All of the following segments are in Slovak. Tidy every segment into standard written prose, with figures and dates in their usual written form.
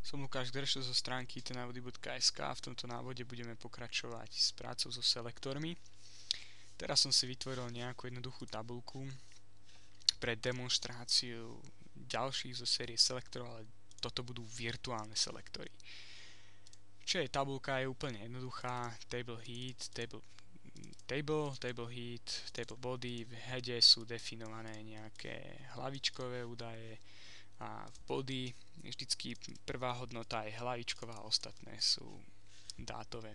Som Lukáš Grešo zo stránky itnávody.sk a v tomto návode budeme pokračovať s prácou so selektormi. Teraz som si vytvoril nejakú jednoduchú tabuľku pre demonštráciu ďalších zo série selektorov, ale toto budú virtuálne selektory. Čo je tabuľka, je úplne jednoduchá. Table heat, table heat, table body, v heade sú definované nejaké hlavičkové údaje a v body vždycky prvá hodnota je hlavičková, ostatné sú dátové.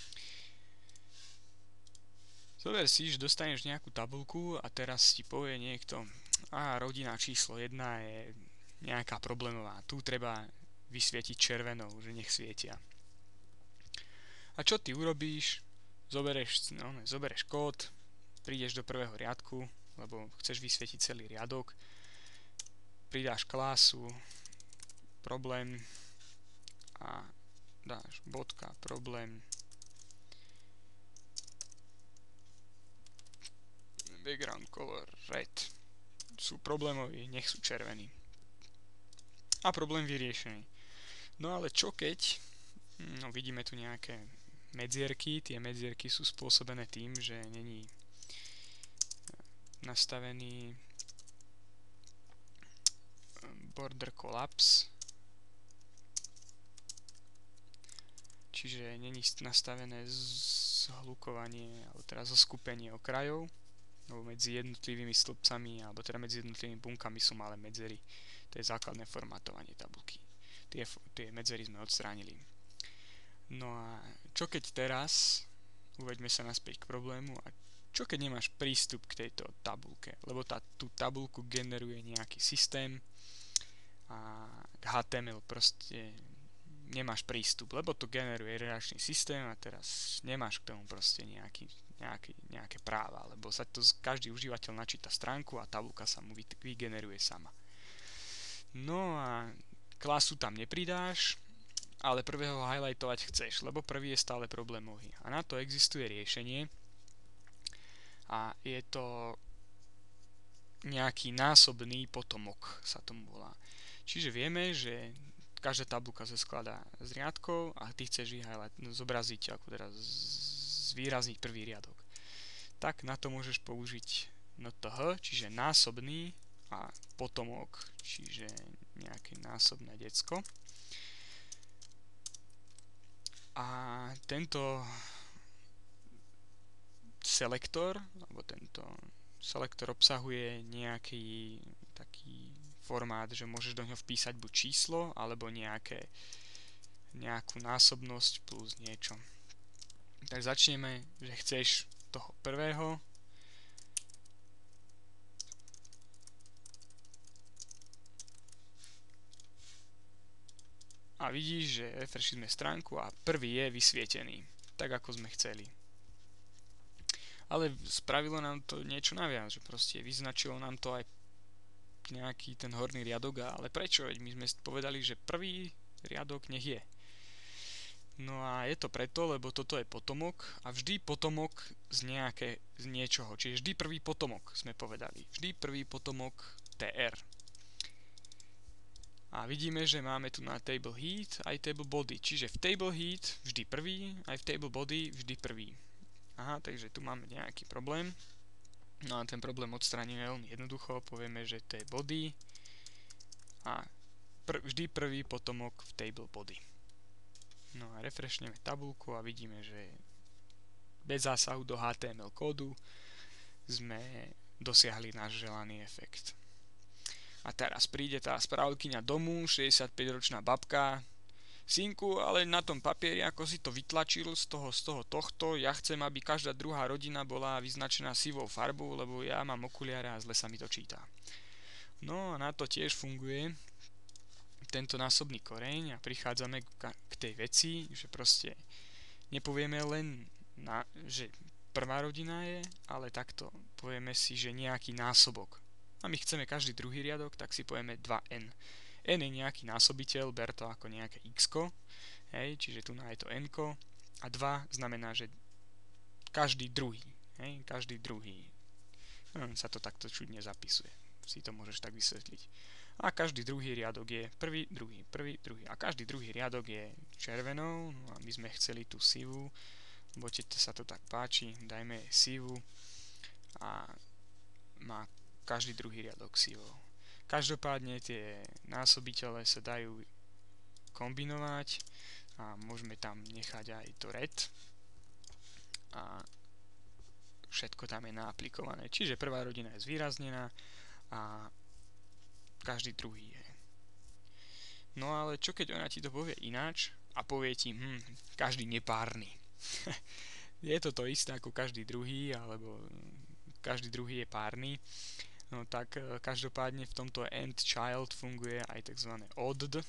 Zober si, že dostaneš nejakú tabuľku a teraz ti povie niekto, rodina číslo 1 je nejaká problémová, tu treba vysvietiť červenou, že nech svietia. A čo ty urobíš? Zoberieš kód, prídeš do prvého riadku, lebo chceš vysvietiť celý riadok, pridáš klásu, problém a dáš bodka, problém, background color red, sú problémoví, nech sú červení. A problém vyriešený. No ale čo keď, vidíme tu nejaké medzierky, tie medzierky sú spôsobené tým, že není nastavený border collapse, čiže není nastavené zhlukovanie alebo teda zoskupenie okrajov, alebo medzi jednotlivými stĺpcami alebo teda medzi jednotlivými bunkami sú malé medzery. To je základné formátovanie tabuľky. Tie medzery sme odstránili. No a čo keď teraz, uveďme sa naspäť k problému, a čo keď nemáš prístup k tejto tabuľke, lebo tú tabuľku generuje nejaký systém a k HTML proste nemáš prístup, lebo to generuje relačný systém a teraz nemáš k tomu proste nejaké práva, lebo sa to každý užívateľ načíta stránku a tabuľka sa mu vygeneruje sama. No a klasu tam nepridáš, ale prvého highlightovať chceš, lebo prvý je stále problémový. A na to existuje riešenie a je to nejaký násobný potomok, sa tomu volá. Čiže vieme, že každá tabuľka sa skladá z riadkov a ty chceš zobraziť, ako teda zvýrazniť prvý riadok. Tak na to môžeš použiť NTH, čiže násobný, a potomok, čiže nejaké násobné decko. A tento selektor obsahuje nejaký taký formát, že môžeš do ňoho vpísať buď číslo, alebo nejakú násobnosť plus niečo. Tak začneme, že chceš toho prvého, a vidíš, že refreshíme stránku a prvý je vysvietený, tak ako sme chceli. Ale spravilo nám to niečo naviac, že proste vyznačilo nám to aj nejaký ten horný riadok, ale prečo? Veď my sme povedali, že prvý riadok nech je. No a je to preto, lebo toto je potomok a vždy potomok z niečoho. Čiže vždy prvý potomok sme povedali. Vždy prvý potomok TR. A vidíme, že máme tu na table heat aj table body. Čiže v table heat vždy prvý, aj v table body vždy prvý. Takže tu máme nejaký problém. No a ten problém odstránime veľmi jednoducho. Povieme, že to je body a vždy prvý potomok v table body. No a refreshneme tabuľku a vidíme, že bez zásahu do HTML kódu sme dosiahli náš želaný efekt. A teraz príde tá správkyňa domu, 65-ročná babka. Synku, ale na tom papieri, ako si to vytlačil z tohto, ja chcem, aby každá druhá rodina bola vyznačená sivou farbou, lebo ja mám okuliare a zle sa mi to číta. No a na to tiež funguje tento násobný koreň a prichádzame k tej veci, že proste nepovieme len, že prvá rodina je, ale takto povieme si, že nejaký násobok. A my chceme každý druhý riadok, tak si povieme 2n. N je nejaký násobiteľ, ber to ako nejaké x-ko, čiže tu je to n-ko, a 2 znamená, že každý druhý, každý druhý. Sa to takto čudne zapisuje, si to môžeš tak vysvetliť. a každý druhý riadok je prvý, druhý a každý druhý riadok je červenou, no a my sme chceli tú sivú, Bočete sa to tak páči, dajme jej sivú a má každý druhý riadok sivou. Každopádne tie násobitele sa dajú kombinovať a môžeme tam nechať aj to red a všetko tam je naaplikované. Čiže prvá rodina je zvýraznená a každý druhý je. No ale čo keď ona ti to povie ináč a povie ti, každý nepárny. Je to to isté ako každý druhý, alebo každý druhý je párny. No tak každopádne v tomto and child funguje aj tzv. Odd,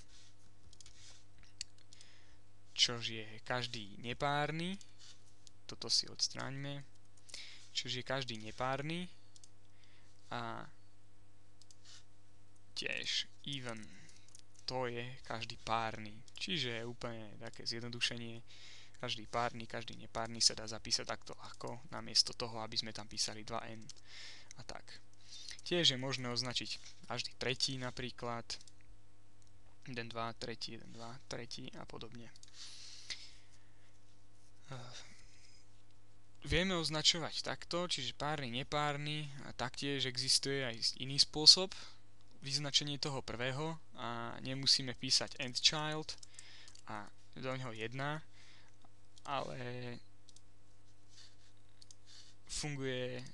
čož je každý nepárny. Toto si odstráňme. Čož je každý nepárny a tiež even, to je každý párny. Čiže je úplne také zjednodušenie. Každý párny, každý nepárny sa dá zapísať takto ľahko, namiesto toho, aby sme tam písali 2n a tak. Tiež je možné označiť každý tretí napríklad, 1, 2, tretí, 1, 2, tretí a podobne. Vieme označovať takto, čiže párny, nepárny a taktiež existuje aj iný spôsob vyznačenie toho prvého a nemusíme písať and child a do ňoho 1, ale funguje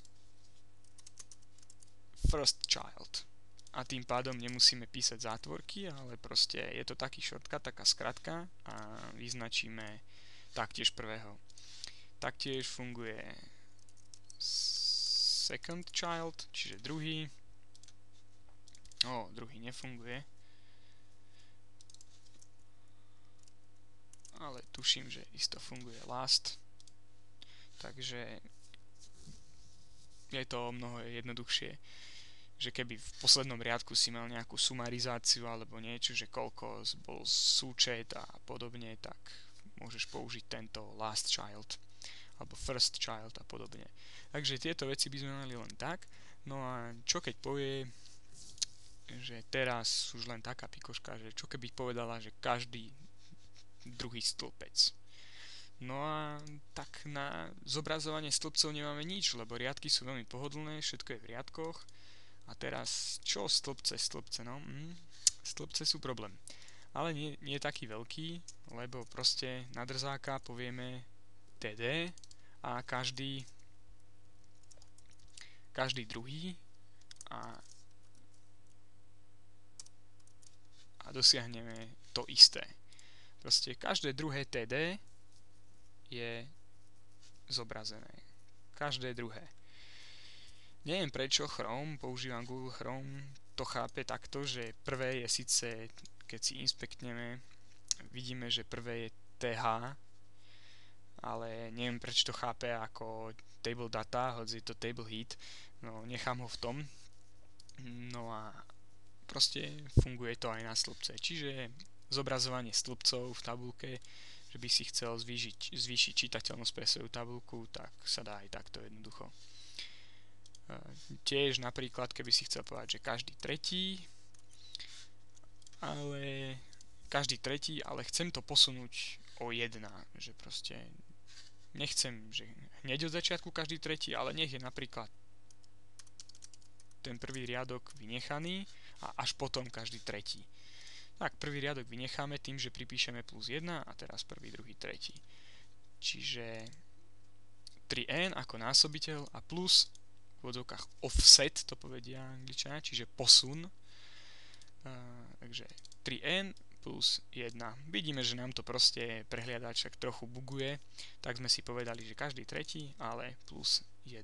first child a tým pádom nemusíme písať zátvorky, ale proste je to taký shortcut, taká skratka a vyznačíme taktiež prvého. Taktiež funguje second child, čiže druhý. Druhý nefunguje. Ale tuším, že isto funguje last. Takže je to mnoho jednoduchšie, že keby v poslednom riadku si mal nejakú sumarizáciu alebo niečo, že koľko bol súčet a podobne, tak môžeš použiť tento last child alebo first child a podobne. Takže tieto veci by sme mali len tak. No a čo keď povie, že teraz už len taká pikoška, že čo keby povedala, že každý druhý stĺpec. No a tak na zobrazovanie stĺpcov nemáme nič, lebo riadky sú veľmi pohodlné, všetko je v riadkoch. A teraz čo stĺpce, no? Stĺpce sú problém. Ale nie je taký veľký, lebo proste na drzáka povieme TD a každý druhý a dosiahneme to isté. Proste každé druhé TD je zobrazené. Každé druhé. Neviem prečo používam Google Chrome, to chápe takto, že prvé je síce, keď si inspektneme, vidíme, že prvé je TH, ale neviem prečo to chápe ako table data, hoď je to table heat, no nechám ho v tom. No a proste funguje to aj na stĺpce. Čiže zobrazovanie stĺpcov v tabuľke, že by si chcel zvýšiť čitateľnosť pre svoju tabuľku, tak sa dá aj takto jednoducho. Tiež napríklad, keby si chcel povedať, že každý tretí, ale chcem to posunúť o 1, že proste nechcem, že hneď od začiatku každý tretí, ale nech je napríklad ten prvý riadok vynechaný a až potom každý tretí. Tak prvý riadok vynecháme tým, že pripíšeme plus 1 a teraz prvý, druhý, tretí. Čiže 3n ako násobiteľ a plus v odzvukách offset, to povedia angličania, čiže posun. Takže 3n plus 1. Vidíme, že nám to proste prehliadač však trochu buguje, tak sme si povedali, že každý tretí, ale plus 1.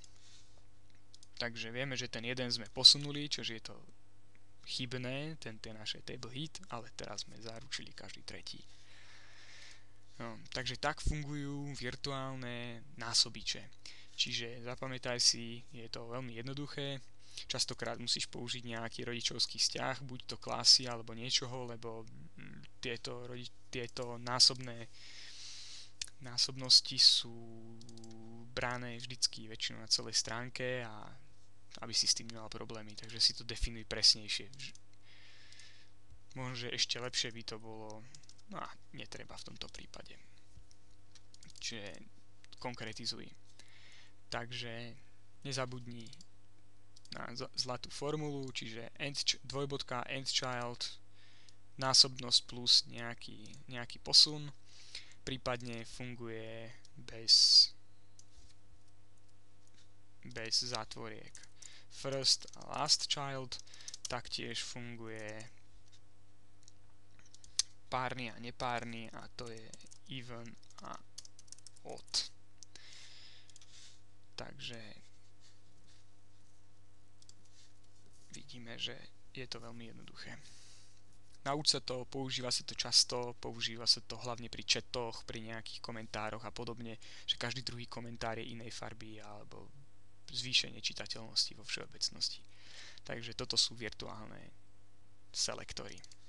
Takže vieme, že ten jeden sme posunuli, čože je to chybné, tie naše table heat, ale teraz sme zaručili každý tretí. No, takže tak fungujú virtuálne násobiče. Čiže zapamätaj si, je to veľmi jednoduché. Častokrát musíš použiť nejaký rodičovský vzťah, buď to klasy alebo niečoho, lebo tieto násobnosti sú brané vždycky väčšinou na celej stránke a aby si s tým nemal problémy, takže si to definuj presnejšie. Možno, že ešte lepšie by to bolo, no a netreba v tomto prípade. Čiže konkretizuj. Takže nezabudni na zlatú formulu, čiže dvojbodka endchild, násobnosť plus nejaký posun, prípadne funguje bez zátvoriek. First a last child taktiež funguje párny a nepárny, a to je even a odd. Takže vidíme, že je to veľmi jednoduché. Nauč sa to, používa sa to často, používa sa to hlavne pri chatoch, pri nejakých komentároch a podobne, že každý druhý komentár je inej farby alebo zvýšenie čitateľnosti vo všeobecnosti. Takže toto sú virtuálne selektory.